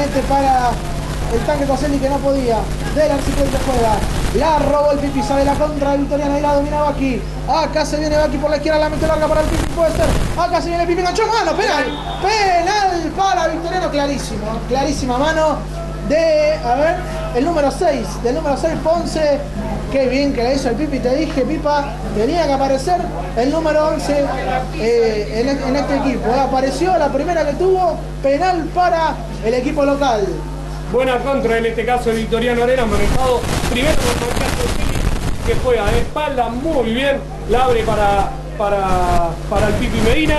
mete para el tanque Coselli que no podía. Del Arcipreste juega. La robó el Pipi, sale la contra de Victoriano. Ahí la domina Baki. Acá se viene Baki por la izquierda, la mete larga para el Pipi, puede ser. Acá se viene el Pipi, enganchó mano, penal. Penal para Victoriano, clarísimo. Clarísima mano de, a ver, el número 6. Del número 6, Ponce. Qué bien que la hizo el Pipi, te dije, Pipa, tenía que aparecer el número 11 en este equipo. Apareció la primera que tuvo, penal para el equipo local. Buena contra en este caso de Victoriano Arenas, manejado primero por Matías Coselli, que juega de espalda muy bien, la abre para el Pipi Medina.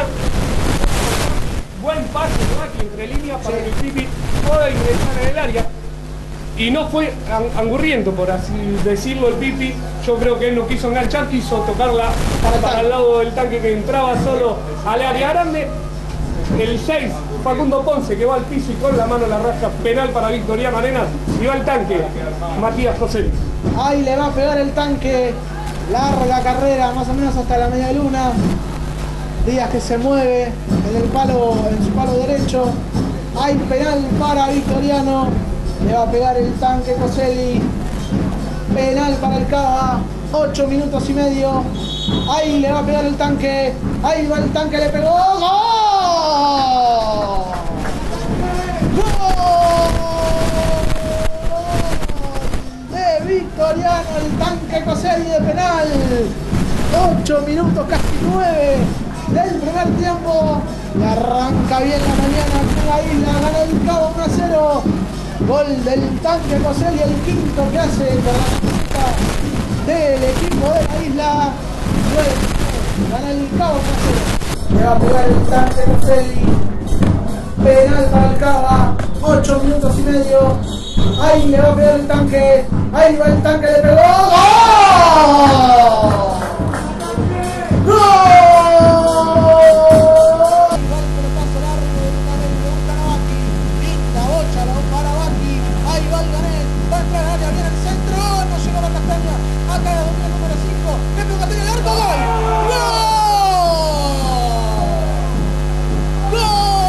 Buen pase de Baki entre líneas para que el Pipi pueda ingresar en el área. Y no fue angurriento, por así decirlo, el Pipi. Yo creo que él no quiso enganchar, quiso tocarla para el lado del tanque que entraba solo al área grande. El 6, Facundo Ponce, que va al piso y con la mano la rasca, penal para Victoriano Arenas. Y va el tanque, Matías Coselli. Ahí le va a pegar el tanque. Larga carrera, más o menos hasta la media luna. Díaz que se mueve en su palo derecho. Hay penal para Victoriano. Le va a pegar el tanque Coselli. Penal para el Cava. 8 minutos y medio. Ahí le va a pegar el tanque. Ahí va el tanque, le pegó. ¡Gol! ¡Gol! De Victoriano, el tanque Coselli de penal. 8 minutos, casi 9 del primer tiempo. Y arranca bien la mañana con la Isla. Gana el Cava 1-0. Gol del tanque Coselli, el quinto que hace por la camiseta del equipo de la Isla. Gana el Cava 1-0. Le va a pegar el tanque Coselli. Penal para el Cava. 8 minutos y medio. Ahí le va a pegar el tanque. Ahí va el tanque, le pegó. ¡Gol! ¡Gol! Acá la domina el número 5, le pegó Castaña al arco, ¡gol! ¡Gol!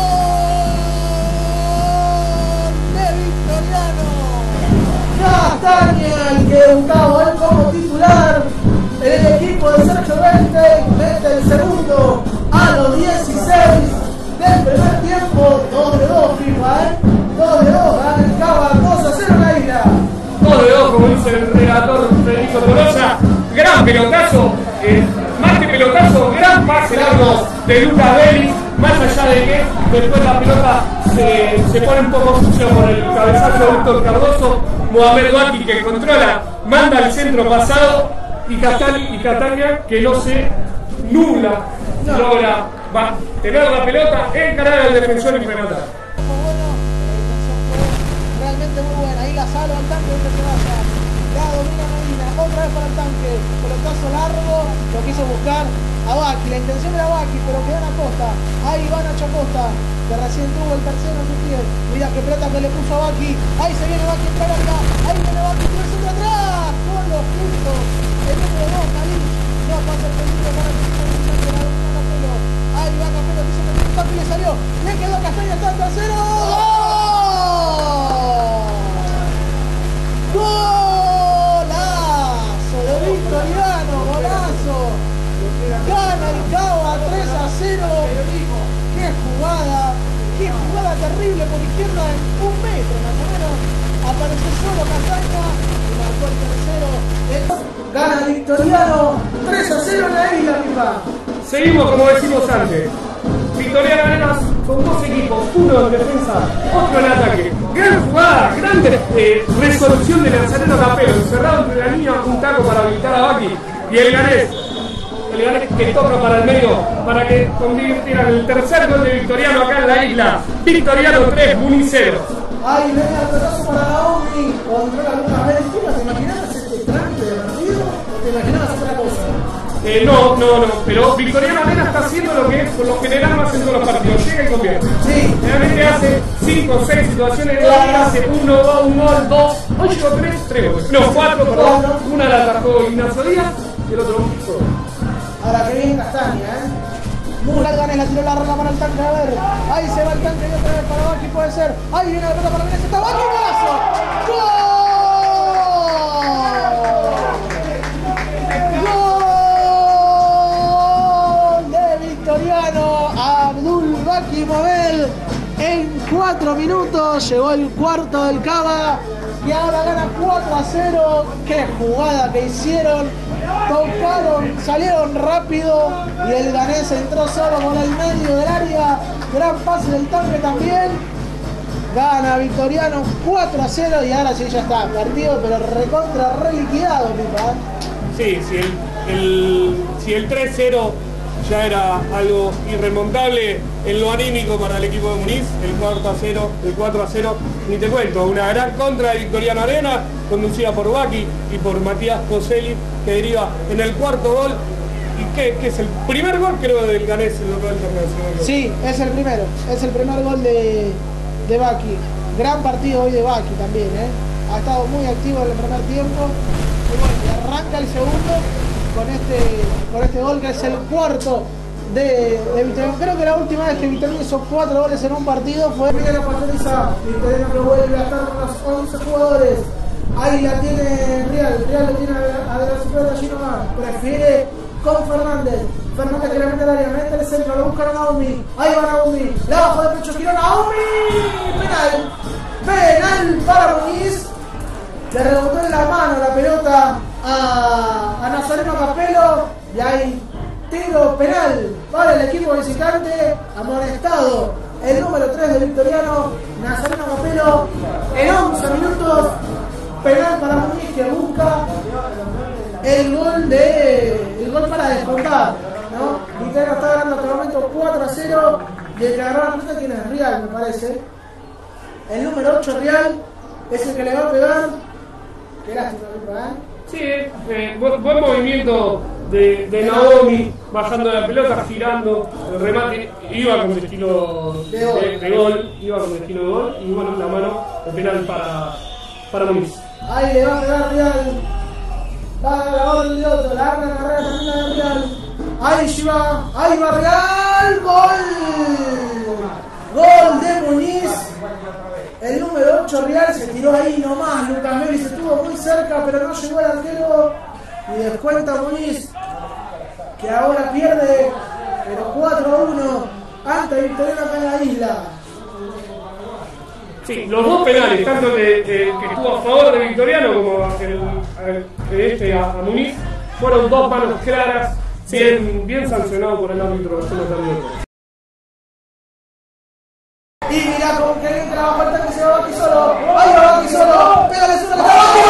¡Gol! De Victoriano. Castaña, el que debutaba él como titular en el equipo de Sergio Vente, mete el segundo a los 16 del primer tiempo. 2-2, FIFA, 2-2, gana el Cava, 2-0 en la Isla. 2-2, como dice el relator Federico Tolosa. Gran pelotazo, más que pelotazo, gran pase largo de Lucas Vélez. Más allá de que después la pelota se pone un poco sucia por el cabezazo de Víctor Cardoso. Mohamed Baki, que controla, manda al centro pasado. Y Castaña, que no se nubla, logra tener la pelota, encarar al defensor y rematar. Muy buena, ahí la sala al tanque donde se vaya. La domina Medina, otra vez para el tanque. Pelotazo largo, lo quiso buscar a Baki. La intención era Baki, pero quedó en Acosta. Ahí va Nacho Acosta, que recién tuvo el tercero en su pie. Mira qué pelota que le puso a Baki. Ahí se viene Baki, entra larga. Ahí viene Baki, tira el centro atrás. Con los puntos. El número 2, Cali. No pasa el peligro para que se la domina Capello. Ahí va Capello, quiso meter un tapo y le salió. Le quedó Castaña, está el tercero. ¡Golazo de Victoriano! ¡Golazo! Gana el Cava 3-0. ¡Qué jugada terrible por izquierda en 1 metro más o menos! Apareció solo Castaña y marcó el tercero. Gana Victoriano 3-0 en la Isla, FIFA. Seguimos como decimos antes. Victoriano Arenas con 2 equipos, uno en defensa, otro en ataque. Gran jugada, gran resolución de Nazareno Capello, encerrado entre la línea, un taco para habilitar a Baki. Y el Ganés que toca para el medio para que convirtieran el tercer gol de Victoriano acá en la Isla. Victoriano 3, Muni 0. Ahí venía el pedazo para Naomi, controla Lucas Vélez. ¿Te imaginabas este tranque de partido o te imaginabas otra cosa? No, pero Victoriano Arenas está haciendo lo que por lo general no hacen todos los partidos, llega y convierte. Sí. Realmente hace 5 o 6 situaciones de gol, hace 1, 2, 1 gol, 2, 8, 3 goles. No, 4, perdón. Una la atajó Ignacio Díaz y el otro fue. Ahora que bien Castaña, Mural Ganes la tiró larga para el tanque, a ver. Ahí se va el tanque y otra vez para Baki, puede ser. Ahí viene la pelota para Ganes, está Baki, golazo. ¡Gol! ¡Gol de Victoriano Abdul Baki Mobel! En 4 minutos llegó el cuarto del Cava y ahora gana 4-0. ¡Qué jugada que hicieron! Tocaron, salieron rápido y el Ganés entró solo por el medio del área. Gran pase del tanque también. Gana Victoriano 4-0 y ahora sí ya está partido, pero recontra reliquidado, pipa. Sí, si el 3-0 ya era algo irremontable en lo anímico para el equipo de Muniz, el 4-0, ni te cuento, una gran contra de Victoriano Arena, conducida por Baki y por Matías Coselli, que deriva en el cuarto gol, y que es el primer gol, creo, del Ganés en local internacional. Sí, es el primer gol de Baki. Gran partido hoy de Baki también, ha estado muy activo en el primer tiempo, y bueno, y arranca el segundo con este gol que es el cuarto de Victoriano. Creo que la última vez que Victoriano hizo 4 goles en un partido fue Miguel Patriza. Victoriano que vuelve a estar con los 11 jugadores. Ahí la tiene Real lo tiene a De la Super allí nomás. Prefiere con Fernández que le mete el área, mete el centro, lo busca a Naomi. Ahí va Naomi, la bajo de pecho, giró Naomi. Penal para Muniz. Le rebotó en la mano la pelota a Nazareno Capello y hay tiro penal para el equipo visitante. Amonestado el número 3 de Victoriano, Nazareno Capello, en 11 minutos. Penal para Muniz que busca el gol para descontar, ¿no? Victoriano está ganando hasta el momento 4-0 y el que agarró la pelota tiene Real, me parece. El número 8 Real es el que le va a pegar. Qué lástima, Sí, buen movimiento de Naomi, bajando la pelota, girando, el remate, iba con destino de gol, y bueno, la mano, el penal para Muniz. Ahí le va a pegar Real, va a la orden de otro, la arma de carrera termina de Real, ahí va Real, gol de Muniz. El número 8 Real se tiró ahí nomás, Lucas Melis estuvo muy cerca pero no llegó al arquero y descuenta Muniz, que ahora pierde pero 4-1 ante Victoriano acá en la isla. Sí, los dos penales, tanto que estuvo a favor de Victoriano como a Muniz, fueron dos manos claras, bien sancionados por el árbitro. Y mirá con qué bien trabaja el tanque, se va Baki solo. Ahí va Baki solo. Pégale solo que está Baki.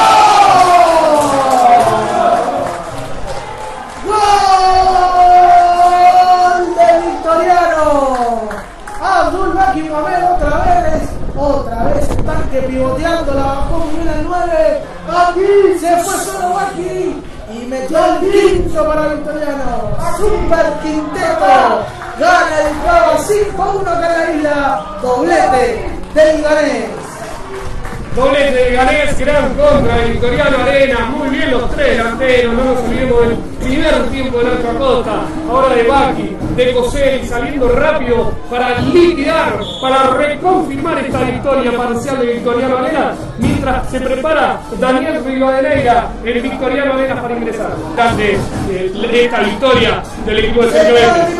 ¡Gol! ¡Gol de Victoriano! Abdul Baki Mobel otra vez el tanque pivoteando, la bajó muy bien al 9. Baki, se fue solo Baki y metió el quinto para Victoriano. Super quinteto. Gana el Cava 5-1 acá en la isla. Doblete del Ganés. Doblete del Ganés, gran contra de Victoriano Arena. Muy bien los tres delanteros, no nos olvidemos del primer tiempo de Nacho Acosta. Ahora de Baki, de Coselli, saliendo rápido para liquidar, para reconfirmar esta victoria parcial de Victoriano Arena. Mientras se prepara Daniel Rivadeneira, el Victoriano Arena, para ingresar. Ante esta victoria del equipo de Sergio Vélez.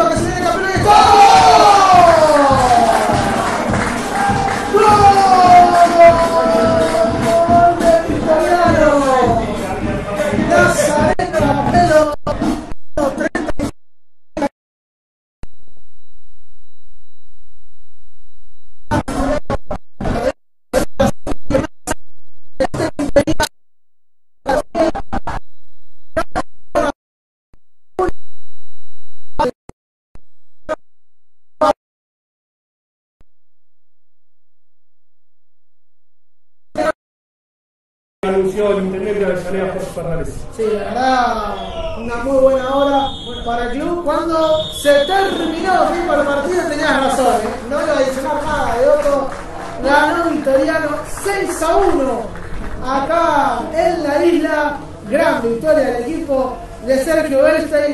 Anunció el intendente de Avellaneda, Jorge Fernández. Sí, la verdad, una muy buena hora para el club. Cuando se terminó el partido, tenías razón, no iba a adicionar nada de otro. Ganó Victoriano 6-1 acá en la isla. Gran victoria del equipo de Sergio Bernstein.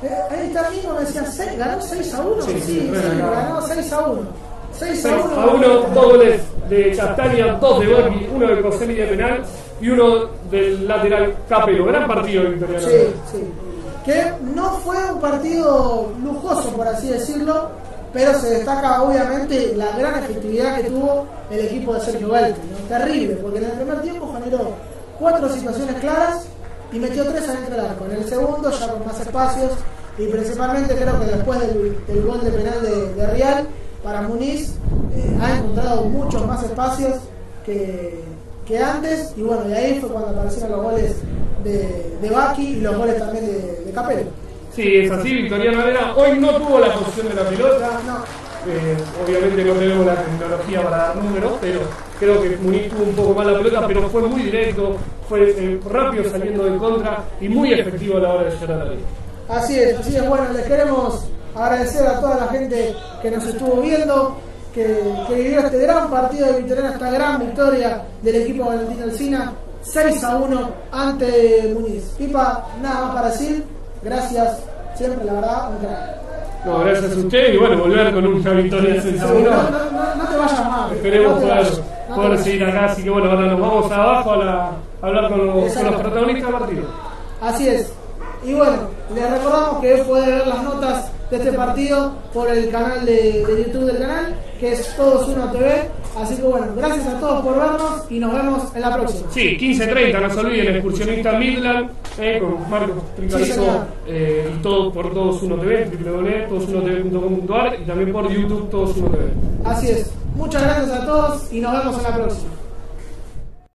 Ahí está mismo, me decía, ¿ganó 6-1? Sí, ganó 6-1. 6-1, 2 goles de Chastania, 2 de Borghi, 1 de Coselli de penal y 1 del lateral Capelo. Gran partido victoriano. Sí. Que no fue un partido lujoso, por así decirlo, pero se destaca obviamente la gran efectividad que tuvo el equipo de Sergio Beltrán, ¿no? Terrible, porque en el primer tiempo generó 4 situaciones claras y metió 3 adentro del arco. En el segundo ya con más espacios y principalmente creo que después del gol de penal de Real para Muniz ha encontrado muchos más espacios que antes, y bueno, y ahí fue cuando aparecieron los goles de Baki y los goles también de Capello. Sí, es así, Victoriano Varela hoy no tuvo la posición de la pelota. Obviamente no tenemos la tecnología para dar números, pero creo que Muniz tuvo un poco más la pelota, pero fue muy directo, fue rápido saliendo de contra y muy efectivo a la hora de llegar a la línea. Así es, bueno, les queremos agradecer a toda la gente que nos estuvo viendo, que vivió este gran partido de Victoriano, esta gran victoria del equipo Valentín Alsina, 6-1 ante Muniz. Pipa, nada más para decir, gracias, siempre la verdad, un crack. No, gracias a ustedes y bueno, volver con una victoria 6-1. No te vayas más. Esperemos poder seguir acá, así que bueno, ahora nos vamos abajo a hablar con los protagonistas del partido. Así es. Y bueno, les recordamos que puede ver las notas de este partido por el canal de YouTube del canal, que es Todos Uno TV. Así que bueno, gracias a todos por vernos y nos vemos en la próxima. Sí, 15:30, no se olviden, excursionista Midland, con Marcos Tricarizo, y todo por Todos Uno TV, www.todosunotv.com.ar y también por YouTube Todos Uno TV. Así es. Muchas gracias a todos y nos vemos en la próxima.